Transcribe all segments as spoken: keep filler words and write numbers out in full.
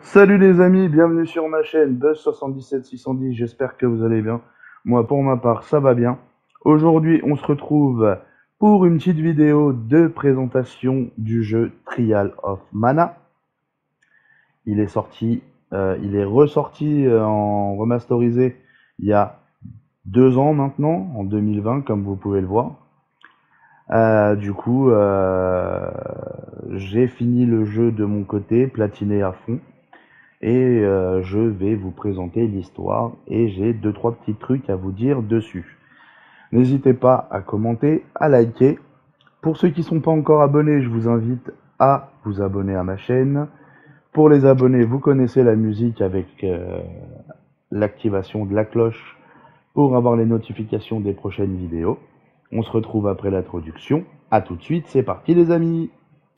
Salut les amis, bienvenue sur ma chaîne Buzz soixante-dix-sept six cent dix, j'espère que vous allez bien. Moi pour ma part ça va bien. Aujourd'hui on se retrouve pour une petite vidéo de présentation du jeu Trial of Mana. Il est sorti, euh, il est ressorti euh, en remasterisé il y a deux ans maintenant, en deux mille vingt comme vous pouvez le voir. Euh, du coup euh, j'ai fini le jeu de mon côté, platiné à fond. Et euh, je vais vous présenter l'histoire et j'ai deux trois petits trucs à vous dire dessus. N'hésitez pas à commenter, à liker. Pour ceux qui ne sont pas encore abonnés, je vous invite à vous abonner à ma chaîne. Pour les abonnés, vous connaissez la musique avec euh, l'activation de la cloche pour avoir les notifications des prochaines vidéos. On se retrouve après l'introduction. A tout de suite, c'est parti les amis.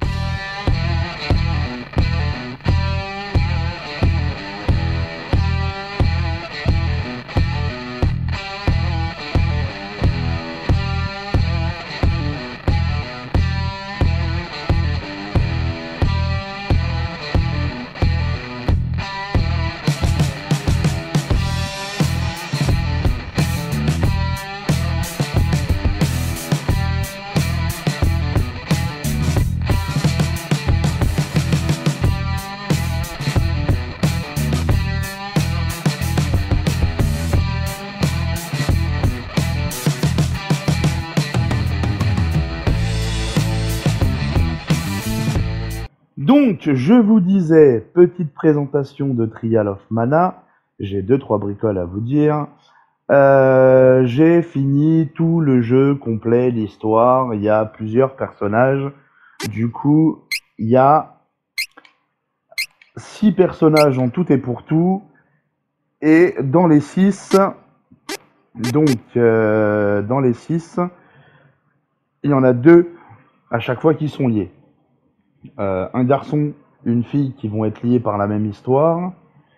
Donc, je vous disais, petite présentation de Trial of Mana. J'ai deux trois bricoles à vous dire. Euh, j'ai fini tout le jeu complet, l'histoire. Il y a plusieurs personnages. Du coup, il y a six personnages en tout et pour tout. Et dans les six, donc euh, dans les six, il y en a deux à chaque fois qui sont liés. Euh, un garçon, une fille qui vont être liés par la même histoire.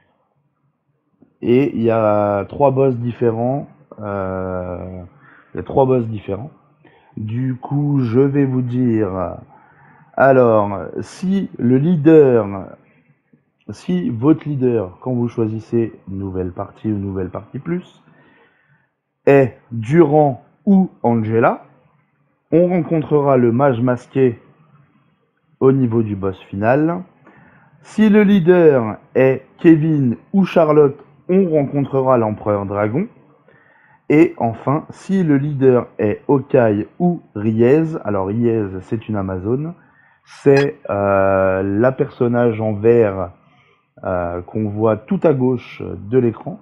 Et il y a trois boss différents. Euh, il y a trois boss différents. Du coup, je vais vous dire. Alors, si le leader, si votre leader, quand vous choisissez nouvelle partie ou nouvelle partie plus, est Durand ou Angela, on rencontrera le mage masqué au niveau du boss final. Si le leader est Kevin ou Charlotte, on rencontrera l'empereur dragon. Et enfin, si le leader est Hawkeye ou Riez, alors Riez c'est une Amazone, c'est euh, la personnage en vert euh, qu'on voit tout à gauche de l'écran.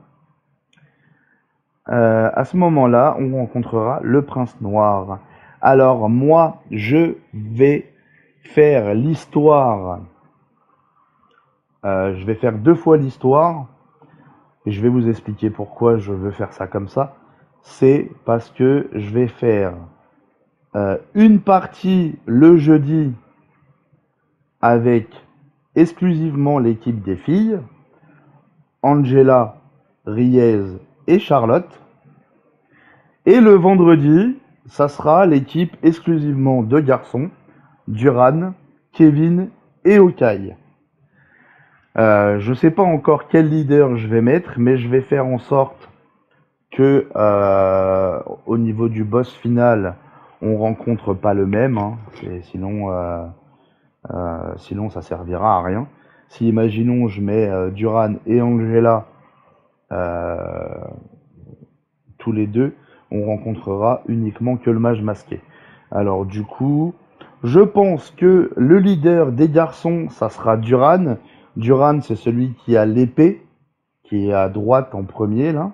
Euh, à ce moment-là, on rencontrera le prince noir. Alors moi, je vais faire l'histoire. Euh, je vais faire deux fois l'histoire. Et je vais vous expliquer pourquoi je veux faire ça comme ça. C'est parce que je vais faire euh, une partie le jeudi avec exclusivement l'équipe des filles, Angela, Riez et Charlotte. Et le vendredi, ça sera l'équipe exclusivement de garçons, Duran, Kevin et Hawkeye. Euh, je ne sais pas encore quel leader je vais mettre, mais je vais faire en sorte que euh, au niveau du boss final, on rencontre pas le même, hein, sinon, euh, euh, sinon ça servira à rien. Si imaginons je mets euh, Duran et Angela euh, tous les deux, on rencontrera uniquement que le mage masqué. Alors du coup, je pense que le leader des garçons, ça sera Duran. Duran, c'est celui qui a l'épée, qui est à droite en premier là.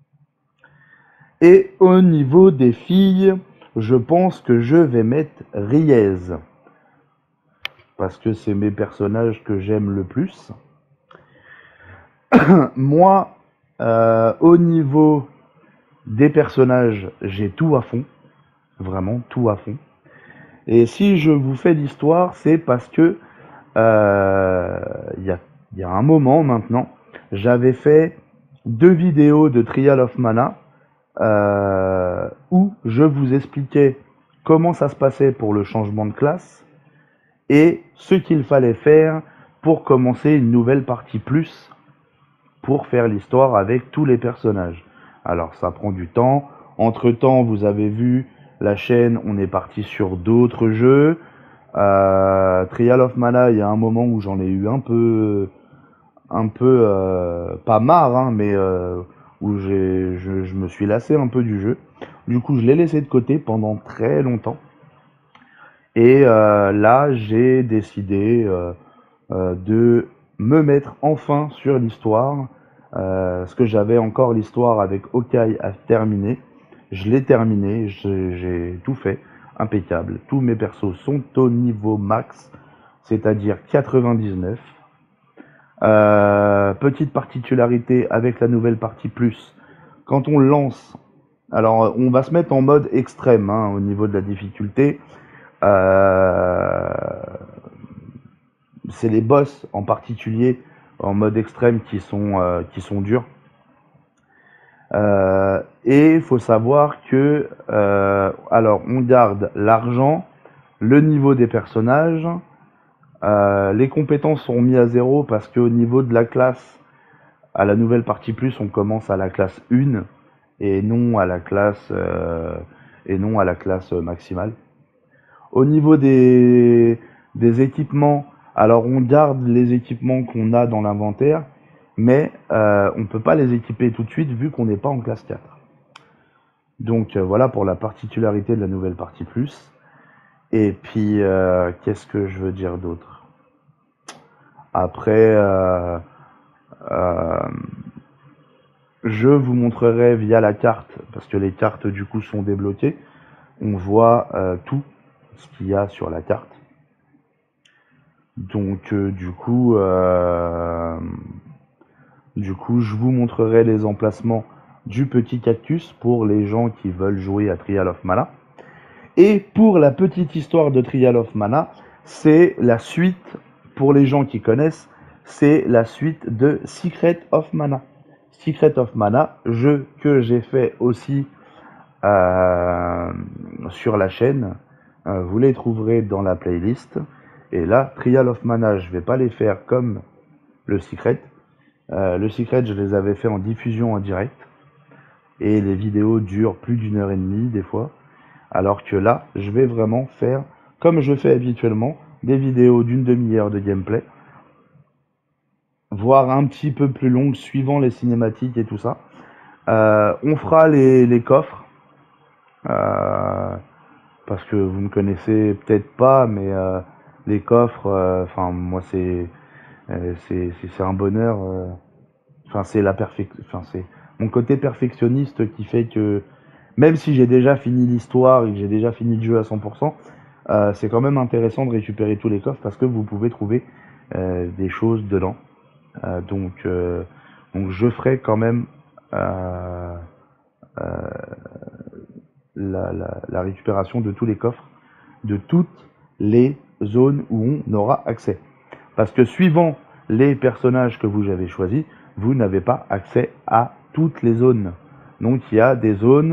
Et au niveau des filles, je pense que je vais mettre Riez. Parce que c'est mes personnages que j'aime le plus. Moi, euh, au niveau des personnages, j'ai tout à fond. Vraiment, tout à fond. Et si je vous fais l'histoire, c'est parce que euh, y a, y a un moment maintenant, j'avais fait deux vidéos de Trial of Mana. Euh, où je vous expliquais comment ça se passait pour le changement de classe et ce qu'il fallait faire pour commencer une nouvelle partie plus, pour faire l'histoire avec tous les personnages. Alors ça prend du temps. Entre temps, vous avez vu la chaîne, on est parti sur d'autres jeux. Euh, Trial of Mana, il y a un moment où j'en ai eu un peu, un peu euh, pas marre, hein, mais euh, où j'ai, je, je me suis lassé un peu du jeu. Du coup, je l'ai laissé de côté pendant très longtemps. Et euh, là, j'ai décidé euh, euh, de me mettre enfin sur l'histoire. Euh, parce que j'avais encore l'histoire avec Hawkeye à terminer. Je l'ai terminé, j'ai j'ai tout fait, impeccable. Tous mes persos sont au niveau max, c'est-à-dire quatre-vingt-dix-neuf. Euh, petite particularité avec la nouvelle partie plus, quand on lance, alors on va se mettre en mode extrême hein, au niveau de la difficulté. Euh, c'est les boss en particulier en mode extrême qui sont, euh, qui sont durs. Euh, et il faut savoir que, euh, alors on garde l'argent, le niveau des personnages, euh, les compétences sont mises à zéro parce qu'au niveau de la classe, à la nouvelle partie plus, on commence à la classe un et non à la classe, euh, et non à la classe maximale. Au niveau des, des équipements, alors on garde les équipements qu'on a dans l'inventaire, mais euh, on ne peut pas les équiper tout de suite vu qu'on n'est pas en classe quatre. Donc euh, voilà pour la particularité de la nouvelle partie plus. Et puis, euh, qu'est-ce que je veux dire d'autre? Après, euh, euh, je vous montrerai via la carte, parce que les cartes du coup sont débloquées. On voit euh, tout ce qu'il y a sur la carte. Donc euh, du coup, euh, du coup, je vous montrerai les emplacements du petit cactus pour les gens qui veulent jouer à Trial of Mana. Et pour la petite histoire de Trial of Mana, c'est la suite, pour les gens qui connaissent, c'est la suite de Secret of Mana. Secret of Mana, jeu que j'ai fait aussi euh, sur la chaîne. Euh, vous les trouverez dans la playlist. Et là, Trial of Mana, je vais pas les faire comme le Secret. Euh, le Secret, je les avais fait en diffusion en direct. Et les vidéos durent plus d'une heure et demie des fois. Alors que là, je vais vraiment faire, comme je fais habituellement, des vidéos d'une demi-heure de gameplay. Voire un petit peu plus longues suivant les cinématiques et tout ça. Euh, on fera les, les coffres. Euh, parce que vous me connaissez peut-être pas, mais euh, les coffres, enfin euh, moi c'est euh, c'est c'est un bonheur. Enfin euh, c'est la perfection, enfin c'est mon côté perfectionniste qui fait que même si j'ai déjà fini l'histoire et que j'ai déjà fini le jeu à cent pour cent, euh, c'est quand même intéressant de récupérer tous les coffres parce que vous pouvez trouver euh, des choses dedans. Euh, donc euh, donc je ferai quand même euh, euh, la, la, la récupération de tous les coffres, de toutes les zones où on aura accès. Parce que suivant les personnages que vous avez choisis, vous n'avez pas accès à toutes les zones. Donc il y a des zones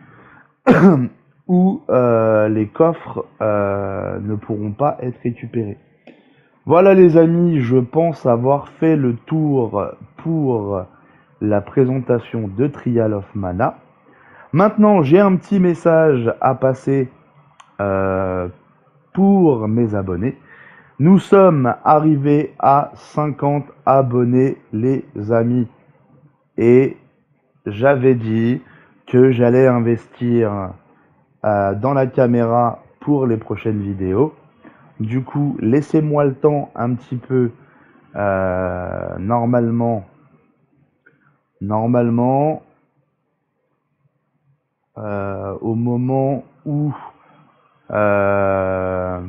où euh, les coffres euh, ne pourront pas être récupérés. Voilà les amis, je pense avoir fait le tour pour la présentation de Trial of Mana. Maintenant, j'ai un petit message à passer euh, pour mes abonnés. Nous sommes arrivés à cinquante abonnés, les amis. Et j'avais dit que j'allais investir euh, dans la caméra pour les prochaines vidéos. Du coup, laissez-moi le temps un petit peu. Euh, normalement, normalement, euh, au moment où euh,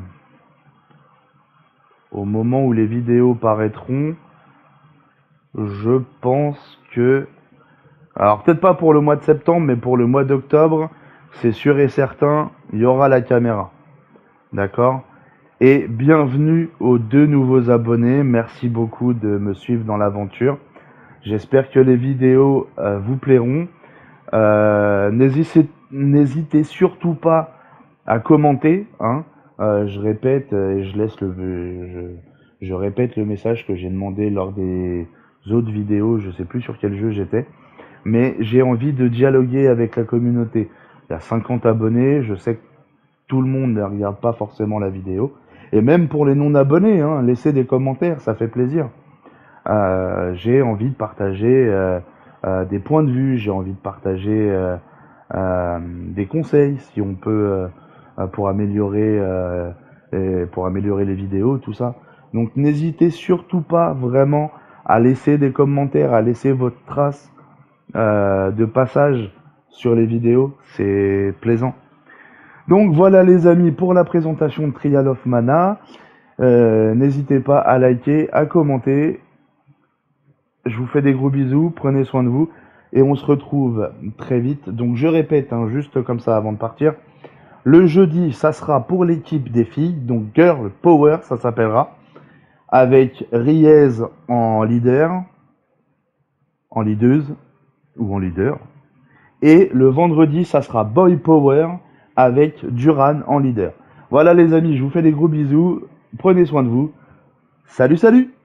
au moment où les vidéos paraîtront, je pense que, alors peut-être pas pour le mois de septembre, mais pour le mois d'octobre, c'est sûr et certain, il y aura la caméra. D'accord? Et bienvenue aux deux nouveaux abonnés. Merci beaucoup de me suivre dans l'aventure. J'espère que les vidéos euh, vous plairont. Euh, n'hésitez, n'hésitez surtout pas à commenter. Hein. Euh, je répète et je laisse le, je, Je répète le message que j'ai demandé lors des autres vidéos, je sais plus sur quel jeu j'étais, mais j'ai envie de dialoguer avec la communauté. Il y a cinquante abonnés, je sais que tout le monde ne regarde pas forcément la vidéo, et même pour les non-abonnés, hein, laissez des commentaires, ça fait plaisir. Euh, j'ai envie de partager euh, euh, des points de vue, j'ai envie de partager euh, euh, des conseils si on peut euh, pour améliorer euh, et pour améliorer les vidéos, tout ça. Donc n'hésitez surtout pas vraiment à laisser des commentaires, à laisser votre trace euh, de passage sur les vidéos, c'est plaisant. Donc voilà les amis pour la présentation de Trial of Mana. Euh, n'hésitez pas à liker, à commenter. Je vous fais des gros bisous, prenez soin de vous et on se retrouve très vite. Donc je répète, hein, juste comme ça avant de partir, le jeudi ça sera pour l'équipe des filles, donc Girl Power ça s'appellera, avec Riez en leader, en leaduse ou en leader. Et le vendredi ça sera Boy Power avec Duran en leader. Voilà les amis, je vous fais des gros bisous, prenez soin de vous. Salut salut!